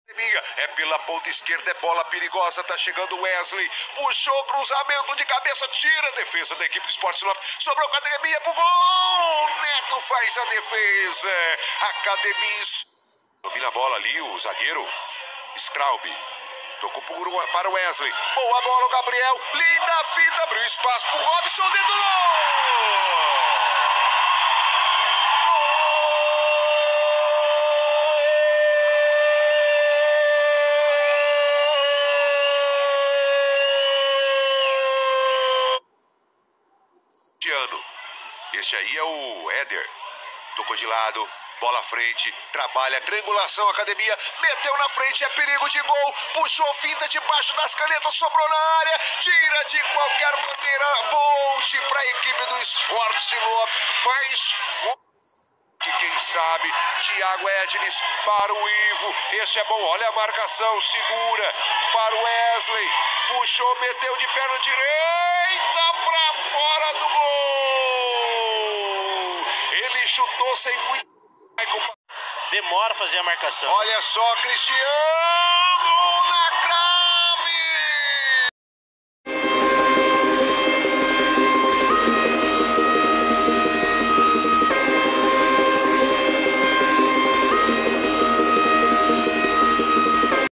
É pela ponta esquerda, é bola perigosa, tá chegando o Wesley, puxou, cruzamento de cabeça, tira a defesa da equipe do Sport Sinop, sobrou Academia pro gol, Neto faz a defesa, Academia, domina a bola ali, o zagueiro, Straub, tocou para o Wesley, boa bola o Gabriel, linda fita, abriu espaço pro Robson, dentro do gol! Esse aí é o Éder. Tocou de lado, bola à frente, trabalha, triangulação, Academia, meteu na frente, é perigo de gol, puxou, finta debaixo das canetas, sobrou na área, tira de qualquer maneira, Bolt para a equipe do Sport Sinop, mais que quem sabe, Thiago Ednes para o Ivo, esse é bom, olha a marcação, segura, para o Wesley, puxou, meteu de perna direita para fora do gol, ele chutou sem muito, demora a fazer a marcação. olha só, Cristiano